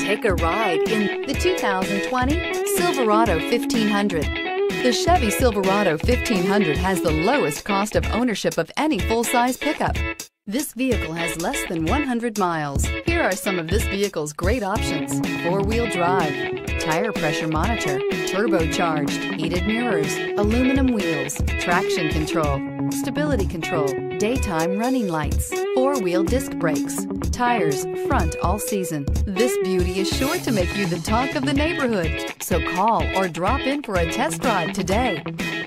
Take a ride in the 2020 Silverado 1500. The Chevy Silverado 1500 has the lowest cost of ownership of any full-size pickup. This vehicle has less than 100 miles. Here are some of this vehicle's great options: four-wheel drive, tire pressure monitor, turbocharged, heated mirrors, aluminum wheels, traction control, stability control, daytime running lights, four-wheel disc brakes, tires front all season. This beauty is sure to make you the talk of the neighborhood. So call or drop in for a test drive today.